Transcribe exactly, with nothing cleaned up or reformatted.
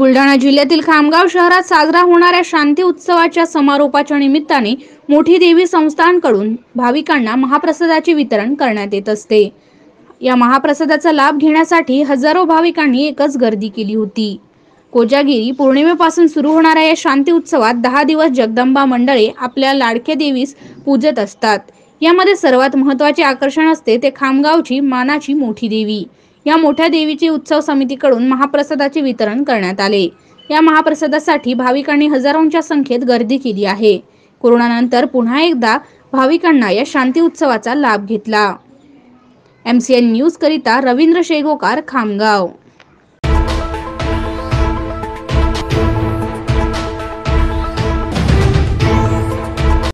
बुलढाणा जिल्ह्यातील खामगाव शहरात साजरा होणाऱ्या शांती उत्सवाच्या समारोपाच्या निमित्ताने मोठी देवी संस्थानकडून भाविकांना महाप्रसादाचे वितरण करण्यात येत असते। या महाप्रसादाचा लाभ घेण्यासाठी हजारो भाविकांनी एकच गर्दी केली होती। कोजागिरी पौर्णिमेपासून सुरू होणाऱ्या या शांती उत्सवात दहा दिवस जगदंबा मंडळे आपल्या लाडक्या देवीस पूजत असतात। यामध्ये सर्वात महत्त्वाचे आकर्षण असते ते खामगावची मानाची मोठी देवी। या मोठ्या देवीचे उत्सव समितीकडून महाप्रसादाचे वितरण करण्यात आले। या महाप्रसादासाठी भाविकांनी हजारोंच्या संख्येत गर्दी केली आहे। कोरोनानंतर पुन्हा एकदा भाविकांना या शांती उत्सवाचा लाभ घेतला। एमसीएन न्यूज करिता रवींद्र शेगोकार, खामगाव।